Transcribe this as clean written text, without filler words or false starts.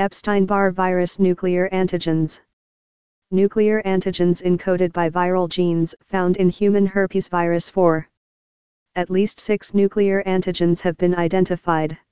Epstein-Barr Virus Nuclear Antigens. Nuclear antigens encoded by viral genes found in human herpes virus 4. At least 6 nuclear antigens have been identified.